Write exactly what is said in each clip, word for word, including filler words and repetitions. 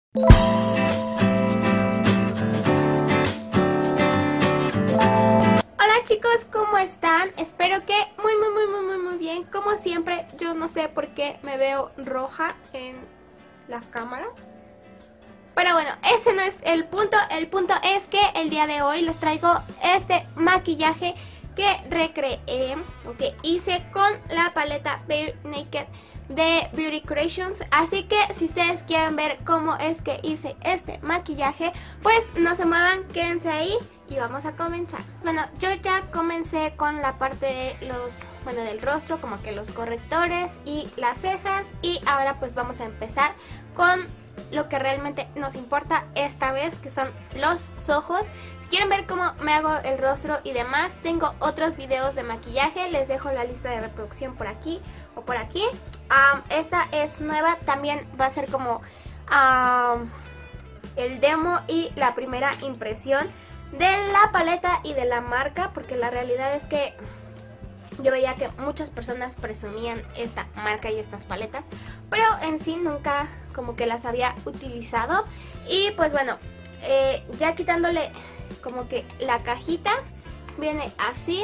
Hola chicos, ¿cómo están? Espero que muy muy muy muy muy muy bien. Como siempre, yo no sé por qué me veo roja en la cámara, pero bueno, ese no es el punto. El punto es que el día de hoy les traigo este maquillaje que recreé, o que hice con la paleta Bare Naked de Beauty Creations. Así que si ustedes quieren ver cómo es que hice este maquillaje, pues no se muevan, quédense ahí y vamos a comenzar. Bueno, yo ya comencé con la parte de los, bueno, del rostro, como que los correctores y las cejas, y ahora pues vamos a empezar con lo que realmente nos importa esta vez, que son los ojos. Si quieren ver cómo me hago el rostro y demás, tengo otros videos de maquillaje, les dejo la lista de reproducción por aquí o por aquí. Um, esta es nueva, también va a ser como um, el demo y la primera impresión de la paleta y de la marca, porque la realidad es que yo veía que muchas personas presumían esta marca y estas paletas, pero en sí nunca como que las había utilizado. Y pues bueno, eh, ya quitándole como que la cajita, viene así.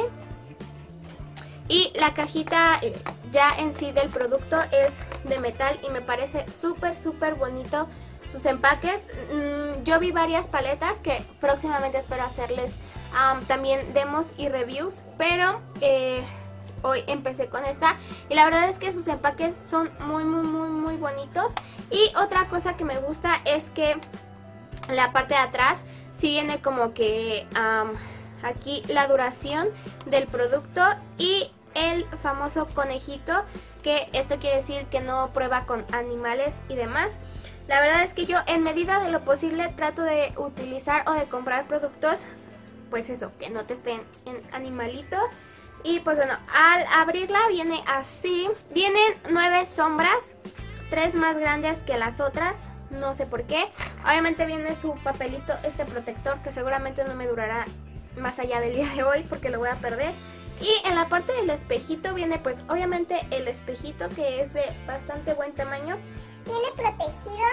Y la cajita eh, ya en sí del producto es de metal y me parece súper súper bonito sus empaques. Mm, yo vi varias paletas que próximamente espero hacerles um, también demos y reviews, pero eh, hoy empecé con esta y la verdad es que sus empaques son muy muy muy muy bonitos. Y otra cosa que me gusta es que la parte de atrás sí viene como que um, aquí la duración del producto y el famoso conejito, que esto quiere decir que no prueba con animales y demás. La verdad es que yo en medida de lo posible trato de utilizar o de comprar productos, pues eso, que no testen en animalitos. Y pues bueno, al abrirla viene así. Vienen nueve sombras, tres más grandes que las otras, no sé por qué. Obviamente viene su papelito, este protector, que seguramente no me durará más allá del día de hoy porque lo voy a perder. Y en la parte del espejito viene pues obviamente el espejito, que es de bastante buen tamaño. ¿Tiene protegido?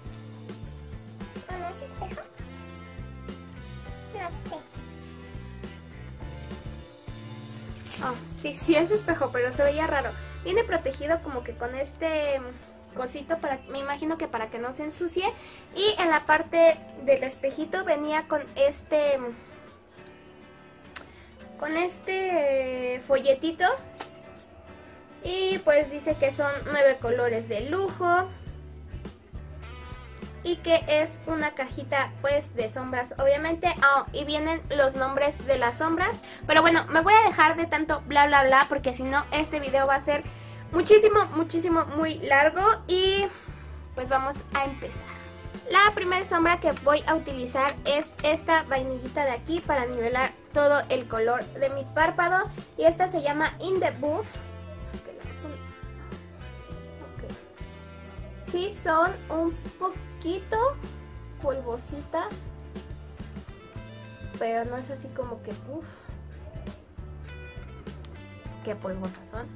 ¿O no es espejo? No sé. Oh, sí, sí es espejo, pero se veía raro. Viene protegido como que con este cosito, para, me imagino que para que no se ensucie. Y en la parte del espejito venía con este con este folletito, y pues dice que son nueve colores de lujo y que es una cajita pues de sombras, obviamente. Oh, y vienen los nombres de las sombras, pero bueno, me voy a dejar de tanto bla bla bla porque si no este video va a ser muchísimo muchísimo muy largo. Y pues vamos a empezar. La primera sombra que voy a utilizar es esta vainillita de aquí para nivelar todo el color de mi párpado, y esta se llama In The Booth. Okay. Sí son un poquito polvositas, pero no es así como que uff, qué polvosas son.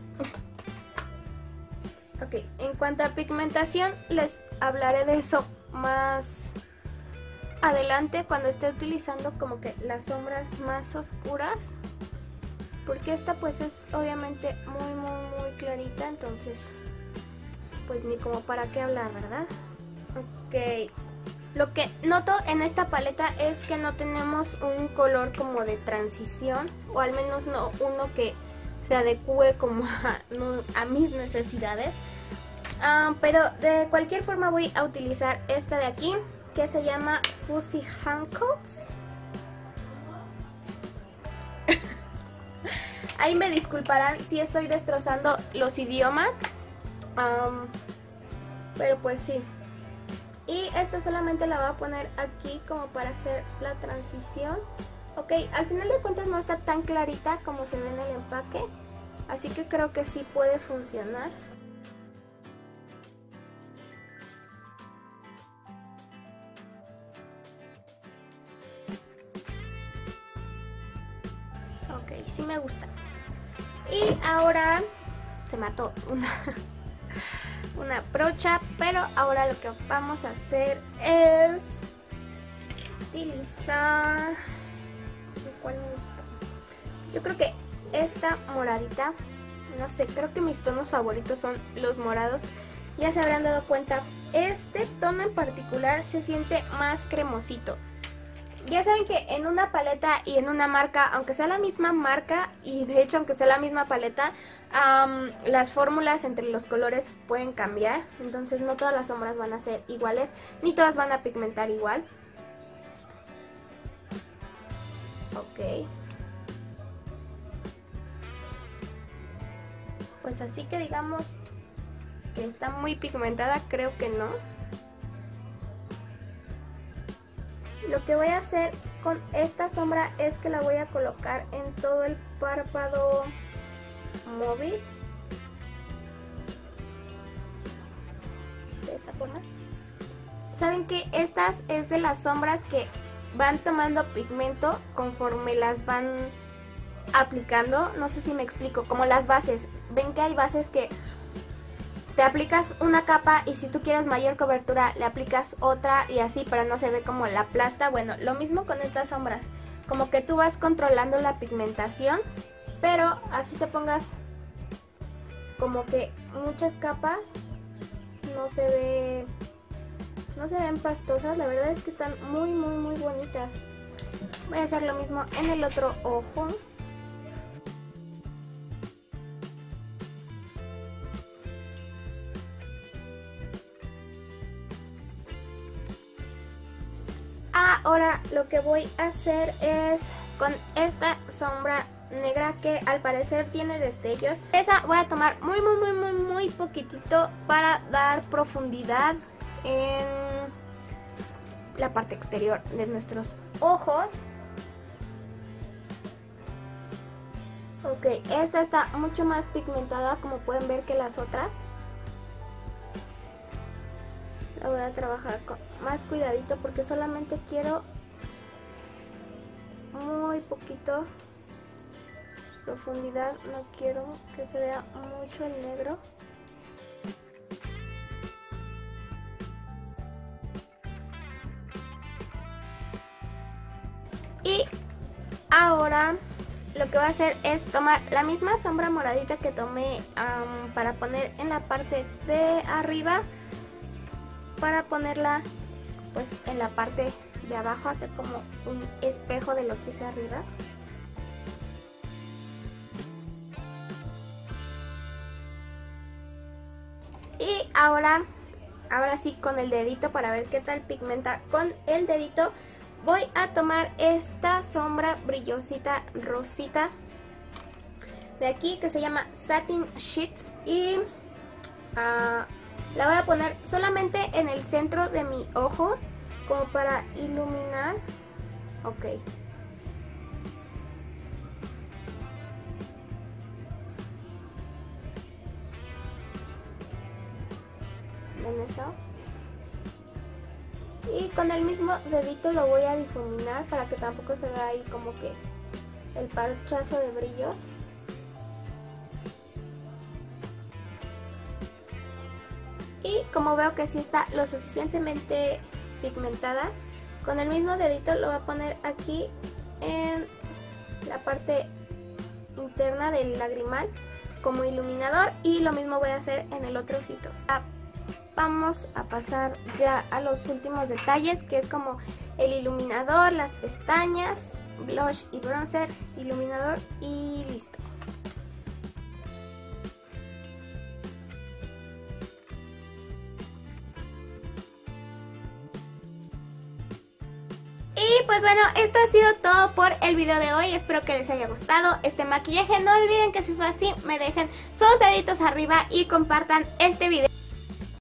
Ok, en cuanto a pigmentación les hablaré de eso más adelante, cuando esté utilizando como que las sombras más oscuras, porque esta pues es obviamente muy muy muy clarita, entonces pues ni como para qué hablar, ¿verdad? Ok, lo que noto en esta paleta es que no tenemos un color como de transición, o al menos no uno que se adecue como a, no, a mis necesidades. Um, pero de cualquier forma voy a utilizar esta de aquí, que se llama Fuzzy Handcuffs. Ahí me disculparán si estoy destrozando los idiomas, um, pero pues sí. Y esta solamente la voy a poner aquí como para hacer la transición. Ok, al final de cuentas no está tan clarita como se ve en el empaque, así que creo que sí puede funcionar. Ok, sí me gusta. Y ahora se mató una, una brocha, pero ahora lo que vamos a hacer es utilizar, ¿cuál me gusta? Yo creo que esta moradita, no sé, creo que mis tonos favoritos son los morados. Ya se habrán dado cuenta, este tono en particular se siente más cremosito. Ya saben que en una paleta y en una marca, aunque sea la misma marca y de hecho aunque sea la misma paleta, um, las fórmulas entre los colores pueden cambiar. Entonces no todas las sombras van a ser iguales, ni todas van a pigmentar igual. Ok. Pues así que digamos que está muy pigmentada, creo que no. Lo que voy a hacer con esta sombra es que la voy a colocar en todo el párpado móvil de esta forma. Saben que estas es de las sombras que van tomando pigmento conforme las van aplicando. No sé si me explico, como las bases. Ven que hay bases que te aplicas una capa y si tú quieres mayor cobertura le aplicas otra y así, pero no se ve como la plasta. Bueno, lo mismo con estas sombras, como que tú vas controlando la pigmentación, pero así te pongas como que muchas capas, no se ve, no se ven pastosas. La verdad es que están muy muy muy bonitas. Voy a hacer lo mismo en el otro ojo. Ahora lo que voy a hacer es con esta sombra negra que al parecer tiene destellos. Esa voy a tomar muy muy muy muy muy poquitito para dar profundidad en la parte exterior de nuestros ojos. Ok, esta está mucho más pigmentada como pueden ver que las otras. La voy a trabajar con más cuidadito porque solamente quiero muy poquito profundidad, no quiero que se vea mucho el negro. Y ahora lo que voy a hacer es tomar la misma sombra moradita que tomé um, para poner en la parte de arriba, para ponerla pues en la parte de abajo, hacer como un espejo de lo que hice arriba. Y ahora, ahora sí con el dedito para ver qué tal pigmenta con el dedito, voy a tomar esta sombra brillosita rosita de aquí que se llama Satin Sheets y uh, la voy a poner solamente en el centro de mi ojo, como para iluminar. Ok. ¿Ven eso? Y con el mismo dedito lo voy a difuminar para que tampoco se vea ahí como que el parchazo de brillos. Y como veo que sí está lo suficientemente pigmentada, con el mismo dedito lo voy a poner aquí en la parte interna del lagrimal como iluminador y lo mismo voy a hacer en el otro ojito. Vamos a pasar ya a los últimos detalles, que es como el iluminador, las pestañas, blush y bronzer, iluminador y listo. Y pues bueno, esto ha sido todo por el video de hoy. Espero que les haya gustado este maquillaje. No olviden que si fue así, me dejen sus deditos arriba y compartan este video.